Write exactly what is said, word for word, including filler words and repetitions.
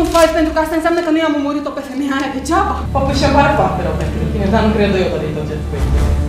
faci, pentru că asta înseamnă că nu i-am omorât-o pe femeia aia degeaba. Poate și-mi pare foarte rău pentru tine, dar nu cred eu tot ce spui.